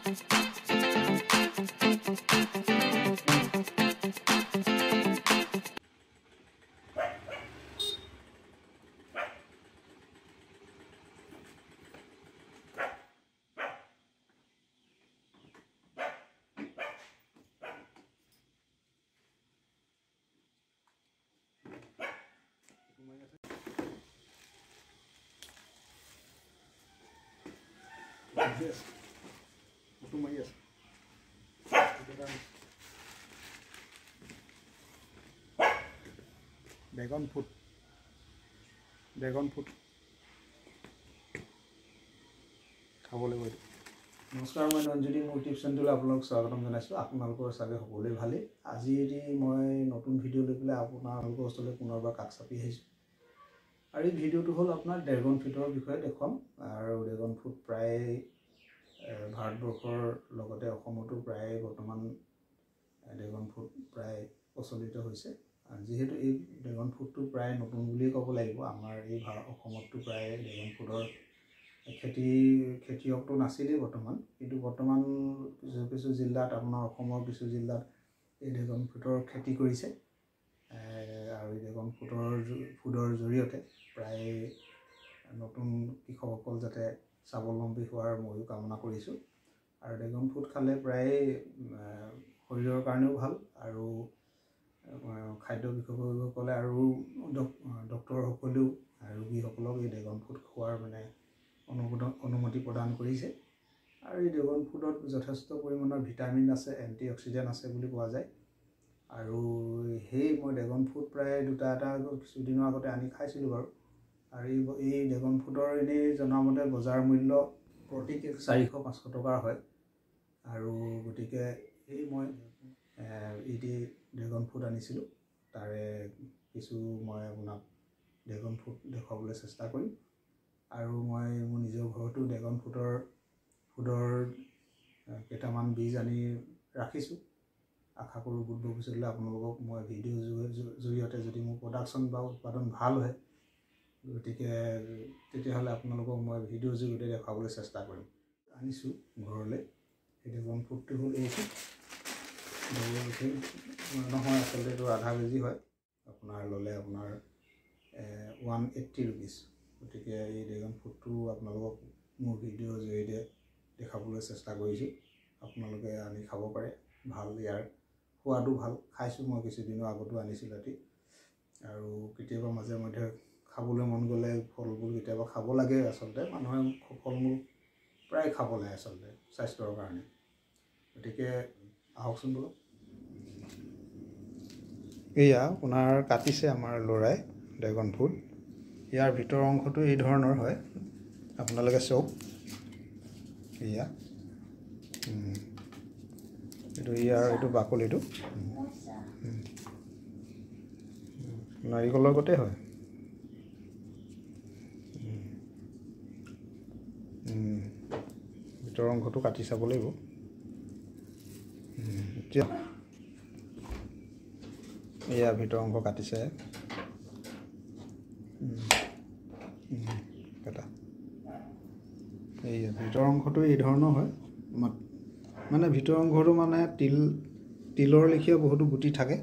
Yes. Yes. Dragon fruit. খাবলৈ গৈ নমস্কাৰ মই ৰঞ্জিনী মোৰ টিপছ চেনেললৈ আপোনালোকক স্বাগতম জনাইছোঁ আপোনালোকৰ চাগে সকলোৱে ভালেই আজি মই নতুন ভিডিঅ' লৈ পেলাই আপোনালোকৰ ওচৰলৈ পুনৰবাৰ কাষ চাপি আহিছোঁ আৰু এই ভিডিঅ'টো হ'ল আপোনাৰ ড্ৰেগন ফ্ৰুটৰ বিষয়ে দেখুৱাম আৰু ড্ৰেগন ফ্ৰুট প্ৰায় ভাৰতবৰ্ষৰ লগতে অসমতো প্ৰায় বৰ্তমান ড্ৰেগন ফ্ৰুট প্ৰায় প্ৰচলিত হৈছে যেহেতু এই ড্ৰেগন ফ্ৰুটটো প্ৰায় নতুন বুলিয়ে ক'ব লাগিব আমাৰ এই অসমতো প্ৰায় ড্ৰেগন ফ্ৰুটৰ খেতিয়কটো নাছিলেই বৰ্তমান কিন্তু বৰ্তমান কিছু জিলাত আপোনাৰ অসমৰ কিছু জিলাত এই ড্ৰেগন ফ্ৰুটৰ খেতি কৰিছে আৰু এই ড্ৰেগন ফ্ৰুটৰ জৰিয়তে প্ৰায় নতুন কৃষকসকল যাতে স্বাৱলম্বী হোৱাৰ ময়ো কামনা কৰিছোঁ আৰু ড্ৰেগন ফ্ৰুট খালে প্ৰায় শৰীৰৰ কাৰণেও ভাল আৰু খাদ্য বিশেষজ্ঞসকলে আৰু ডক্তৰসকলেও ৰোগীসকলক এই ড্ৰেগন ফ্ৰুট খোৱাৰ মানে অনুমতি প্ৰদান কৰিছে আৰু এই ড্ৰেগন ফ্ৰুটত যথেষ্ট পৰিমাণৰ ভিটামিন আছে এণ্টি অক্সিডেণ্ট আছে বুলি কোৱা যায় আৰু মই ড্ৰেগন ফ্ৰুট প্ৰায় দুটা কিছুদিনৰ আগতে আনি খাইছিলোঁ বাৰু আৰু এই ড্ৰেগন ফ্ৰুটৰ এনেই জনামতে বজাৰ মূল্য প্ৰতি 400-500 টকাৰ হয় আৰু গতিকে মই ড্ৰেগন ফ্ৰুট আনিছিলোঁ তাৰে কিছু মই আপোনাক ড্ৰেগন ফ্ৰুট দেখুৱাবলৈ চেষ্টা কৰিম আৰু মই মোৰ নিজৰ ঘৰতো ড্ৰেগন ফ্ৰুটৰ কেইটামান বীজ আনি ৰাখিছোঁ আশা কৰোঁ ভৱিষ্যতলৈ আপোনালোকক মই ভিডিঅ'ৰ জৰিয়তে যদি মোৰ প্ৰডাকশ্যন বা উৎপাদন ভাল হয় গতিকে তেতিয়াহ'লে আপোনালোকক মই ভিডিঅ'ৰ জৰিয়তে দেখাবলৈ চেষ্টা কৰিম আনিছোঁ ঘৰলৈ এই ড্ৰেগন ফ্ৰুটটো হ'ল এইটো নহয় আচলতে এইটো আধা কেজি হয় আপোনাৰ ল'লে আপোনাৰ 180 rupees গতিকে এই ড্ৰেগন ফ্ৰুটটো আপোনালোকক মোৰ ভিডিঅ'ৰ জৰিয়তে দেখাবলৈ চেষ্টা কৰিছোঁ আপোনালোকে আনি খাব পাৰে ভাল ইয়াৰ সোৱাদো ভাল খাইছোঁ মই কিছুদিনৰ আগতো আনিছিলোঁ ৰাতি আৰু কেতিয়াবা মাজে মাজে খাবলৈ মন গ'লে ফলবোৰ কেতিয়াবা খাব লাগে আচলতে মানুহে ফল মূল প্ৰায় খাব লাগে আচলতে স্বাস্থ্যৰ কাৰণে গতিকে আহকচোন বোলো এয়া আপোনাৰ কাটিছে আমাৰ ল'ৰাই ড্ৰেগন ফ্ৰুট ইয়াৰ ভিতৰৰ অংশটো এই ধৰণৰ হয় আপোনালোকে চাওক এয়া এইটো বাকলিটো নাৰিকলৰ গতে হয় ভিতৰৰ অংশটো কাটি চাব লাগিব এতিয়া এয়া ভিতৰৰ অংশ কাটিছে এয়া ভিতৰৰ অংশটো এই ধৰণৰ হয় মানে ভিতৰৰ অংশটো মানে তিলৰ লেখীয়া বহুতো গুটি থাকে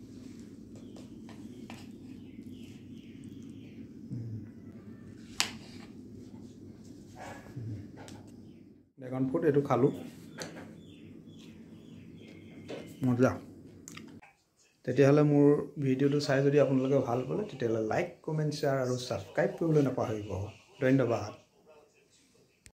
ড্ৰেগন ফ্ৰুট এইটো খালোঁ মজা তেতিয়াহ'লে মোৰ ভিডিঅ'টো চাই যদি আপোনালোকে ভাল পালে তেতিয়াহ'লে লাইক কমেণ্ট শ্বেয়াৰ আৰু ছাবস্ক্ৰাইব কৰিবলৈ নাপাহৰিব ধন্যবাদ